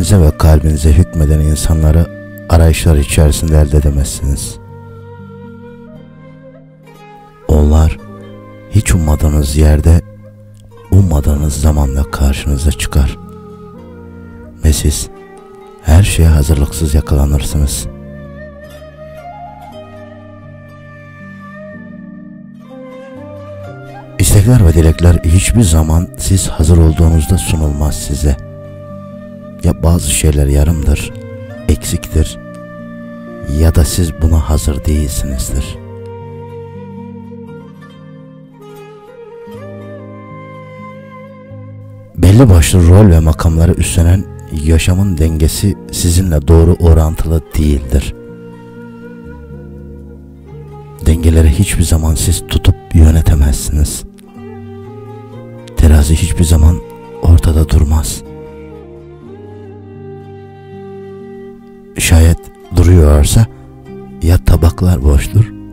zihninize ve kalbinize hükmeden insanları arayışlar içerisinde elde edemezsiniz. Onlar hiç ummadığınız yerde, ummadığınız zamanda karşınıza çıkar ve siz her şeye hazırlıksız yakalanırsınız. İstekler ve dilekler hiçbir zaman siz hazır olduğunuzda sunulmaz size. Ya bazı şeyler yarımdır, eksiktir ya da siz buna hazır değilsinizdir. Belli başlı rol ve makamları üstlenen yaşamın dengesi sizinle doğru orantılı değildir. Dengeleri hiçbir zaman siz tutup yönetemezsiniz. Terazi hiçbir zaman ortada durmaz. Şayet duruyorsa ya tabaklar boştur